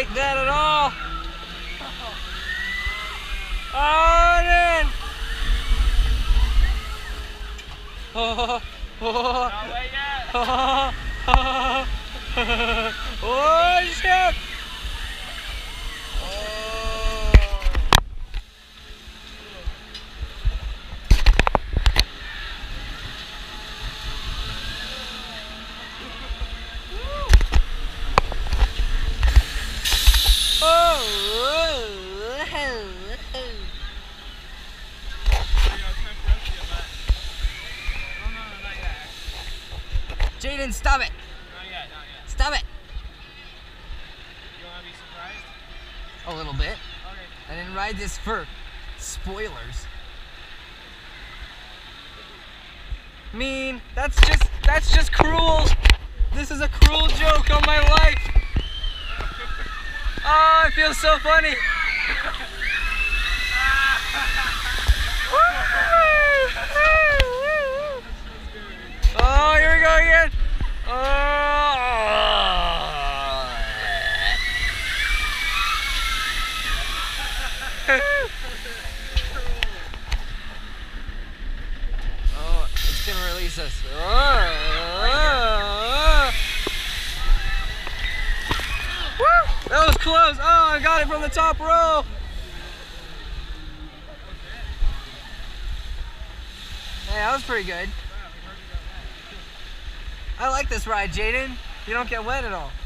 like that at all. Oh, man. Oh, oh, Not wait yet. oh, oh, oh, shit. Jaden, stop it! Not yet, not yet. Stop it! You want to be surprised? A little bit. Okay. I didn't ride this for spoilers. Mean, that's just cruel. This is a cruel joke on my life. Oh, it feels so funny. Oh, here we go again. Oh, oh, it's gonna release us. Woo! That was close. Oh, I got it from the top row. Hey, that was pretty good. I like this ride, Jaden. You don't get wet at all.